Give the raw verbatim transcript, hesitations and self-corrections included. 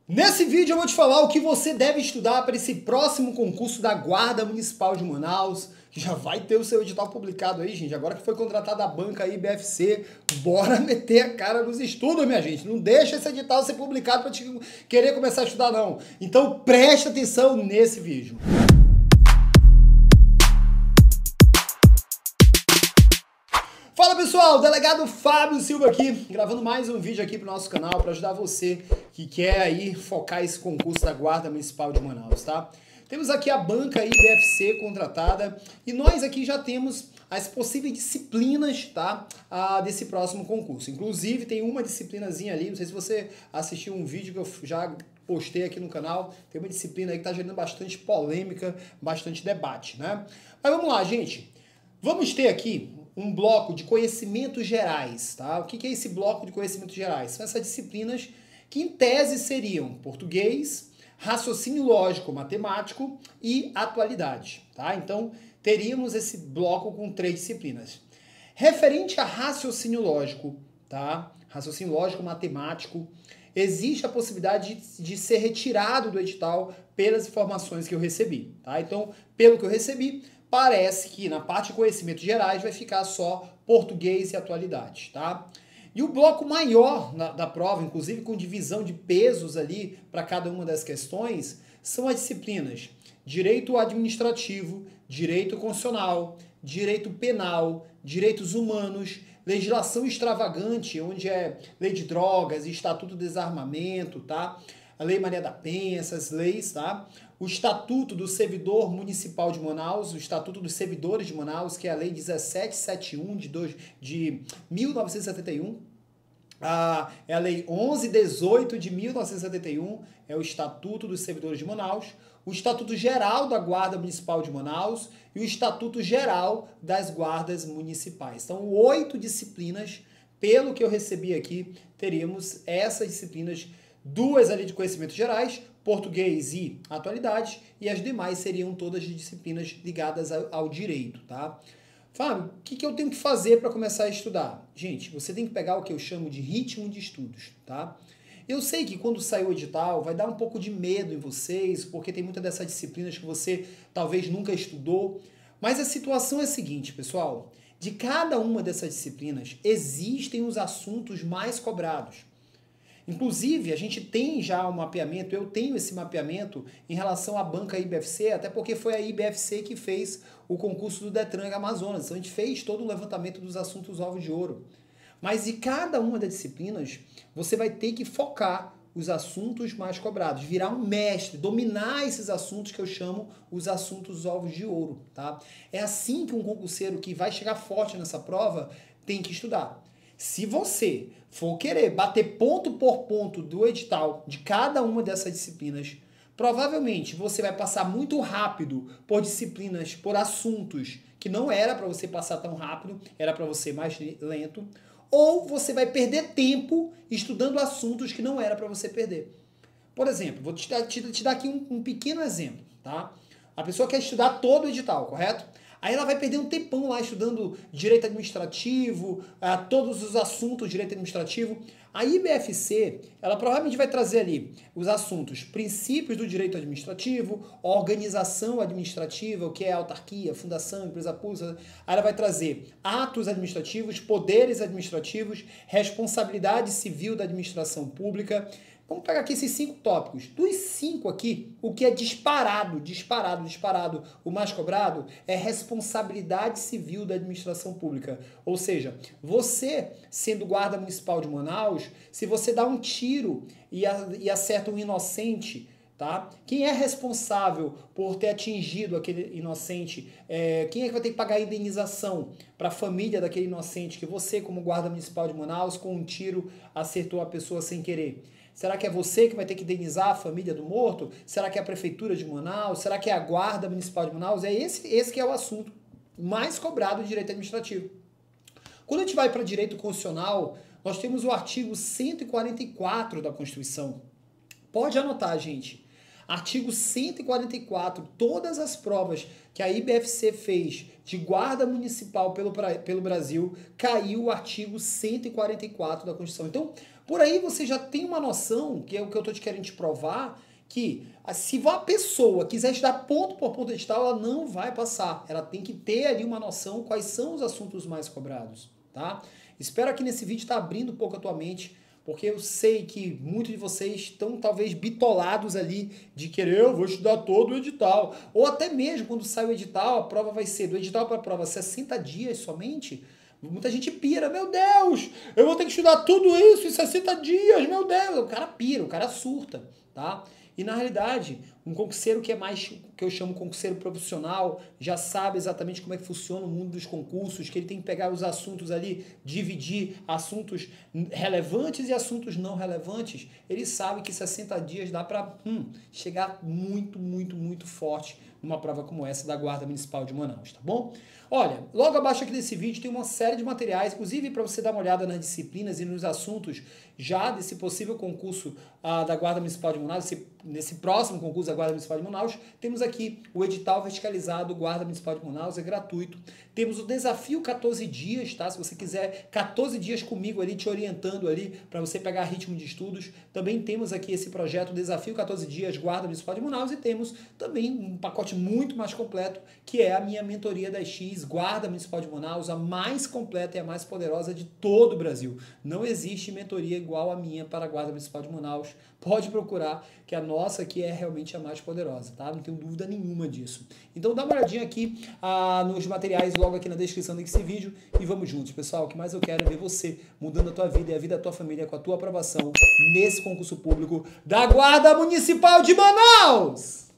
Nesse vídeo eu vou te falar o que você deve estudar para esse próximo concurso da Guarda Municipal de Manaus, que já vai ter o seu edital publicado aí, gente. Agora que foi contratada a banca I B F C, bora meter a cara nos estudos, minha gente. Não deixa esse edital ser publicado para te querer começar a estudar, não. Então preste atenção nesse vídeo. Fala pessoal, delegado Fábio Silva aqui, gravando mais um vídeo aqui pro nosso canal para ajudar você que quer aí focar esse concurso da Guarda Municipal de Manaus, tá? Temos aqui a banca I B F C contratada e nós aqui já temos as possíveis disciplinas, tá? Ah, desse próximo concurso. Inclusive tem uma disciplinazinha ali, não sei se você assistiu um vídeo que eu já postei aqui no canal, tem uma disciplina aí que tá gerando bastante polêmica, bastante debate, né? Mas vamos lá, gente. Vamos ter aqui um bloco de conhecimentos gerais, tá? O que é esse bloco de conhecimentos gerais? São essas disciplinas que, em tese, seriam português, raciocínio lógico matemático e atualidade, tá? Então, teríamos esse bloco com três disciplinas. Referente a raciocínio lógico, tá? Raciocínio lógico matemático, existe a possibilidade de, de ser retirado do edital pelas informações que eu recebi, tá? Então, pelo que eu recebi, parece que na parte de conhecimentos gerais vai ficar só português e atualidade, tá? E o bloco maior na, da prova, inclusive com divisão de pesos ali para cada uma das questões, são as disciplinas direito administrativo, direito constitucional, direito penal, direitos humanos, legislação extravagante, onde é lei de drogas, estatuto do desarmamento, tá? A Lei Maria da Penha, essas leis, tá? O Estatuto do Servidor Municipal de Manaus, o Estatuto dos Servidores de Manaus, que é a Lei dezessete setenta e um de, dois, de mil novecentos e setenta e um. Ah, é a Lei onze dezoito de mil novecentos e setenta e um, é o Estatuto dos Servidores de Manaus. O Estatuto Geral da Guarda Municipal de Manaus e o Estatuto Geral das Guardas Municipais. Então, oito disciplinas, pelo que eu recebi aqui, teríamos essas disciplinas. Duas ali de conhecimentos gerais, português e atualidade, e as demais seriam todas de disciplinas ligadas ao, ao direito, tá? Fábio, o que, que eu tenho que fazer para começar a estudar? Gente, você tem que pegar o que eu chamo de ritmo de estudos, tá? Eu sei que quando sair o edital vai dar um pouco de medo em vocês, porque tem muitas dessas disciplinas que você talvez nunca estudou, mas a situação é a seguinte, pessoal, de cada uma dessas disciplinas existem os assuntos mais cobrados. Inclusive, a gente tem já um mapeamento, eu tenho esse mapeamento em relação à banca I B F C, até porque foi a I B F C que fez o concurso do Detran Amazonas. Então, a gente fez todo o levantamento dos assuntos ovos de ouro. Mas de cada uma das disciplinas, você vai ter que focar os assuntos mais cobrados, virar um mestre, dominar esses assuntos que eu chamo os assuntos ovos de ouro, tá? É assim que um concurseiro que vai chegar forte nessa prova tem que estudar. Se você for querer bater ponto por ponto do edital de cada uma dessas disciplinas, provavelmente você vai passar muito rápido por disciplinas, por assuntos que não era para você passar tão rápido, era para você mais lento, ou você vai perder tempo estudando assuntos que não era para você perder. Por exemplo, vou te dar, te, te dar aqui um, um pequeno exemplo, tá? A pessoa quer estudar todo o edital, correto? Aí ela vai perder um tempão lá estudando direito administrativo, uh, todos os assuntos de direito administrativo. A I B F C, ela provavelmente vai trazer ali os assuntos, princípios do direito administrativo, organização administrativa, o que é autarquia, fundação, empresa pública. Aí ela vai trazer atos administrativos, poderes administrativos, responsabilidade civil da administração pública. Vamos pegar aqui esses cinco tópicos. Dos cinco aqui, o que é disparado, disparado, disparado, o mais cobrado é responsabilidade civil da administração pública. Ou seja, você, sendo guarda municipal de Manaus, se você dá um tiro e, a, e acerta um inocente, tá? Quem é responsável por ter atingido aquele inocente? É, quem é que vai ter que pagar a indenização para a família daquele inocente que você, como guarda municipal de Manaus, com um tiro acertou a pessoa sem querer? Será que é você que vai ter que indenizar a família do morto? Será que é a Prefeitura de Manaus? Será que é a Guarda Municipal de Manaus? É esse, esse que é o assunto mais cobrado de direito administrativo. Quando a gente vai para direito constitucional, nós temos o artigo cento e quarenta e quatro da Constituição. Pode anotar, gente. Artigo cento e quarenta e quatro, todas as provas que a I B F C fez de guarda municipal pelo, pelo Brasil, caiu o artigo cento e quarenta e quatro da Constituição. Então, por aí você já tem uma noção, que é o que eu estou te querendo te provar, que se a pessoa quiser estudar ponto por ponto edital, ela não vai passar. Ela tem que ter ali uma noção quais são os assuntos mais cobrados, tá? Espero que nesse vídeo tá abrindo um pouco a tua mente, porque eu sei que muitos de vocês estão talvez bitolados ali de querer, eu vou estudar todo o edital. Ou até mesmo quando sai o edital, a prova vai ser do edital para a prova sessenta dias somente. Muita gente pira, meu Deus, eu vou ter que estudar tudo isso em sessenta dias, meu Deus. O cara pira, o cara surta, tá? E na realidade, um concurseiro que é mais, que eu chamo concurseiro profissional, já sabe exatamente como é que funciona o mundo dos concursos, que ele tem que pegar os assuntos ali, dividir assuntos relevantes e assuntos não relevantes. Ele sabe que sessenta dias dá para hum, chegar muito, muito, muito forte numa prova como essa da Guarda Municipal de Manaus, tá bom? Olha, logo abaixo aqui desse vídeo tem uma série de materiais, inclusive para você dar uma olhada nas disciplinas e nos assuntos já desse possível concurso uh, da Guarda Municipal de Manaus, esse, nesse próximo concurso da Guarda Municipal de Manaus, temos aqui o edital verticalizado Guarda Municipal de Manaus, é gratuito. Temos o desafio quatorze dias, tá? Se você quiser quatorze dias comigo ali, te orientando ali para você pegar ritmo de estudos. Também temos aqui esse projeto Desafio quatorze dias Guarda Municipal de Manaus e temos também um pacote muito mais completo, que é a minha mentoria da X, Guarda Municipal de Manaus, a mais completa e a mais poderosa de todo o Brasil. Não existe mentoria igual a minha para a Guarda Municipal de Manaus. Pode procurar, que a nossa aqui é realmente a mais poderosa, tá? Não tenho dúvida nenhuma disso. Então dá uma olhadinha aqui ah, nos materiais logo aqui na descrição desse vídeo e vamos juntos, pessoal. O que mais eu quero é ver você mudando a tua vida e a vida da tua família com a tua aprovação nesse concurso público da Guarda Municipal de Manaus!